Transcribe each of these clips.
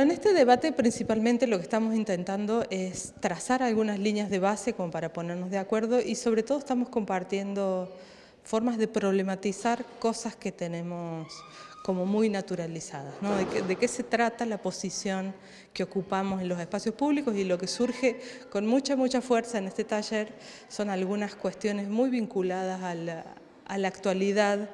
en este debate principalmente lo que estamos intentando es trazar algunas líneas de base como para ponernos de acuerdo y sobre todo estamos compartiendo formas de problematizar cosas que tenemos como muy naturalizadas, ¿no? De qué se trata la posición que ocupamos en los espacios públicos, y lo que surge con mucha fuerza en este taller son algunas cuestiones muy vinculadas a la actualidad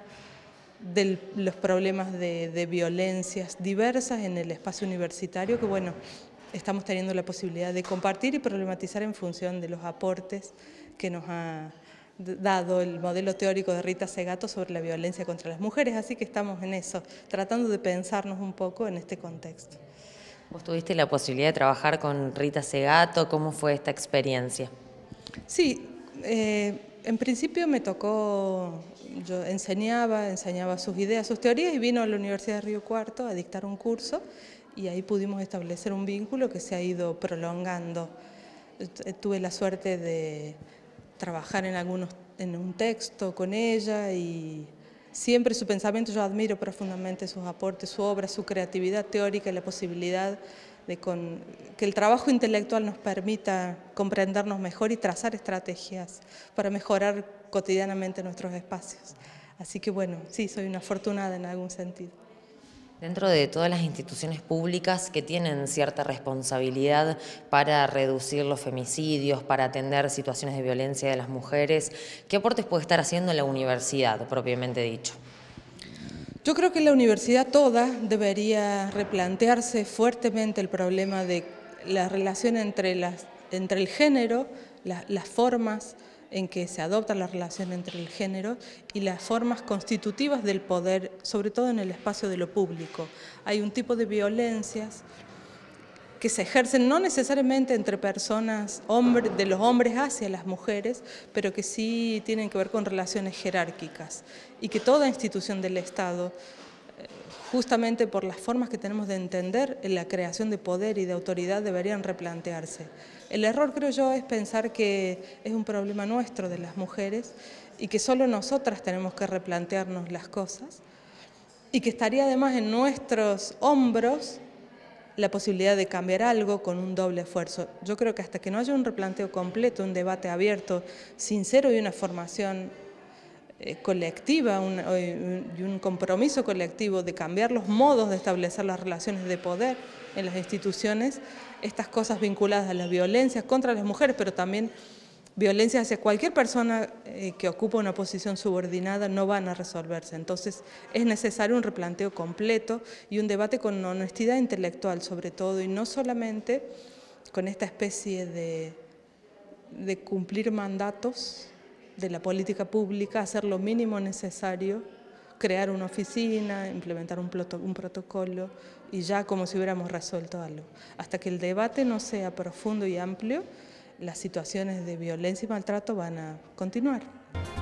de los problemas de violencias diversas en el espacio universitario, que bueno, estamos teniendo la posibilidad de compartir y problematizar en función de los aportes que nos ha dado el modelo teórico de Rita Segato sobre la violencia contra las mujeres, así que estamos en eso, tratando de pensarnos un poco en este contexto. ¿Vos tuviste la posibilidad de trabajar con Rita Segato? ¿Cómo fue esta experiencia? Sí, en principio me tocó, yo enseñaba sus ideas, sus teorías, y vino a la Universidad de Río Cuarto a dictar un curso y ahí pudimos establecer un vínculo que se ha ido prolongando. Tuve la suerte de trabajar en un texto con ella y siempre su pensamiento, yo admiro profundamente sus aportes, su obra, su creatividad teórica y la posibilidad de que el trabajo intelectual nos permita comprendernos mejor y trazar estrategias para mejorar cotidianamente nuestros espacios. Así que bueno, sí, soy una afortunada en algún sentido. Dentro de todas las instituciones públicas que tienen cierta responsabilidad para reducir los femicidios, para atender situaciones de violencia de las mujeres, ¿qué aportes puede estar haciendo la universidad, propiamente dicho? Yo creo que la universidad toda debería replantearse fuertemente el problema de la relación entre el género, las formas en que se adopta la relación entre el género y las formas constitutivas del poder, sobre todo en el espacio de lo público. Hay un tipo de violencias que se ejercen no necesariamente entre personas, de los hombres hacia las mujeres, pero que sí tienen que ver con relaciones jerárquicas, y que toda institución del Estado, justamente por las formas que tenemos de entender en la creación de poder y de autoridad, deberían replantearse. El error, creo yo, es pensar que es un problema nuestro de las mujeres y que solo nosotras tenemos que replantearnos las cosas, y que estaría además en nuestros hombros la posibilidad de cambiar algo con un doble esfuerzo. Yo creo que hasta que no haya un replanteo completo, un debate abierto, sincero, y una formación colectiva y un compromiso colectivo de cambiar los modos de establecer las relaciones de poder en las instituciones, estas cosas vinculadas a las violencias contra las mujeres, pero también violencia hacia cualquier persona que ocupa una posición subordinada, no van a resolverse. Entonces es necesario un replanteo completo y un debate con honestidad intelectual sobre todo, y no solamente con esta especie de cumplir mandatos de la política pública, hacer lo mínimo necesario, crear una oficina, implementar un protocolo y ya como si hubiéramos resuelto algo. Hasta que el debate no sea profundo y amplio, las situaciones de violencia y maltrato van a continuar.